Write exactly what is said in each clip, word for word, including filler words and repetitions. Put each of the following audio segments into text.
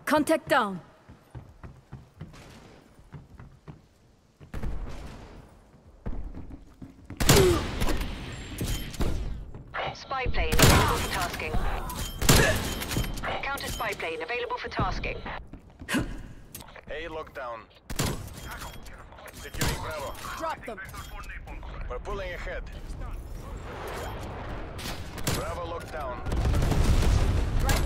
Contact down. Spy plane available for tasking. Counter spy plane available for tasking. A lockdown. Securing Bravo. Drop them. We're pulling ahead. Bravo lockdown. Right.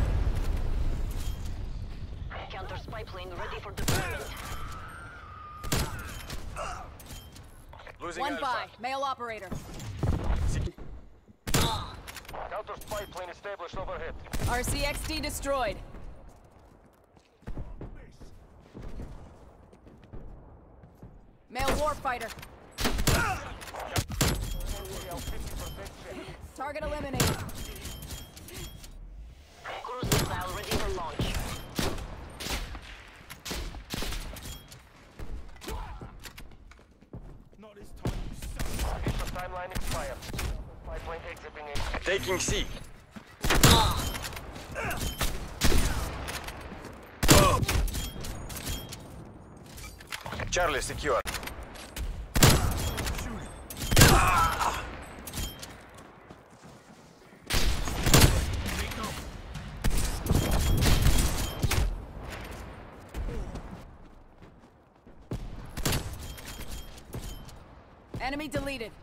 Counter spy plane ready for deployment. Losing One Alpha. by. Male operator. Counter spy plane established overhead. R C X D destroyed. Male warfighter. Target eliminated. Cruise missile ready for launch. Not this time, you suck. Mission timeline expired. Spy plane exiting it. Taking C. Charlie secure. Enemy deleted.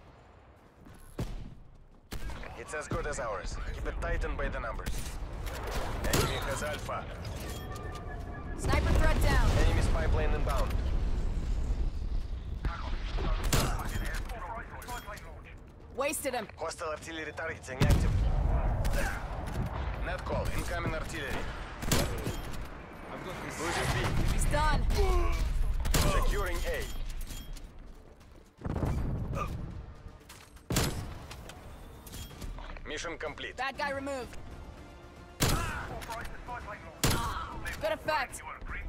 It's as good as ours. Keep it tight and by the numbers. Enemy has Alpha. Sniper threat down. Enemy spy plane inbound. Wasted him. Hostile artillery targeting active. Net call. Incoming artillery. Losing B. He's done. Securing A. Mission complete. Bad guy removed. Good effect.